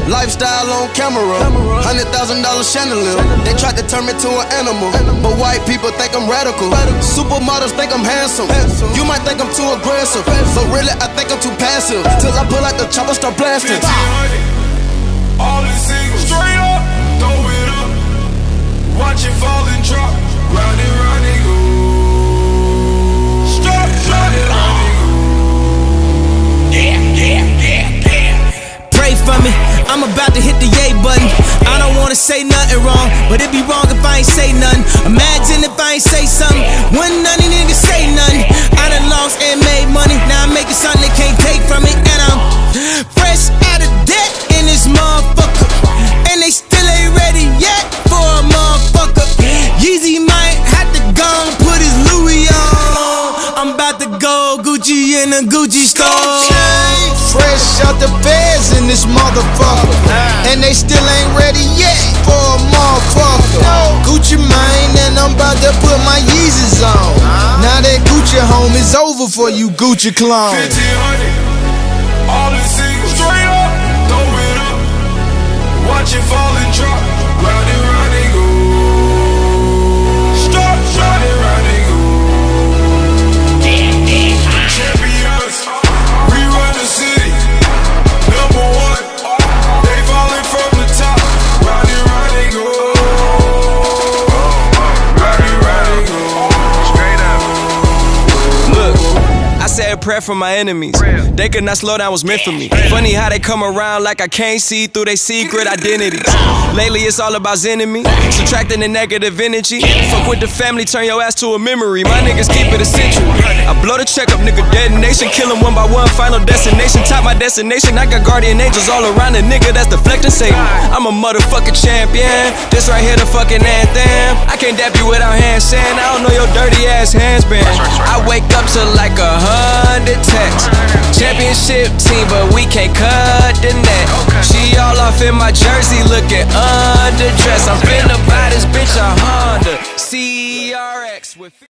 Lifestyle on camera, $100,000 chandelier. They tried to turn me to an animal, but white people think I'm radical. Supermodels think I'm handsome. You might think I'm too aggressive, but really I think I'm too passive. Till I pull out the chopper, start blasting. All the singles, straight up, throw it up. Watch it fall and drop. Round and go. Stop, round and go. Pray for me, I'm about to hit the yay button. I don't wanna say nothing wrong, but it'd be wrong if I ain't say nothing. Imagine if I ain't say something, wouldn't none of these niggas say nothing. I done lost and made money, now I'm making something they can't take from me. And I'm fresh out of debt in this motherfucker, and they still ain't ready yet for a motherfucker. Yeezy might have to go and put his Louis on. I'm about to go Gucci in a Gucci store. Fresh out the feds in this motherfucker, and they still ain't ready yet for a motherfucker. Gucci mane, and I'm about to put my Yeezys on. Now that Gucci home is over for you Gucci clones. 1500, all the singles, straight up, throw it up. Watch it fall and drop. Round and go. Stop, round and go. Champions, we run the city. Number one, they falling from the top. Round and go. Round and go. Straight up. Look, I said a prayer for my enemies. They could not slow down, was meant for me. Funny how they come around like I can't see through their secret identities. Lately it's all about enemy, subtracting the negative energy. Fuck with the family, turn your ass to a memory. My niggas keep it a century. I blow the check up, nigga, detonation. Kill them one by one, final destination. Top my destination, I got guardian angels all around the nigga that's deflecting Satan. I'm a motherfucking champion, this right here the fucking anthem. I can't dap you without handstand, I don't know your dirty ass hands been. I wake up to like 100 texts. Championship team, but we can't cut the net. She all off in my jersey, looking underdressed. I'm finna buy this bitch a Honda CRX with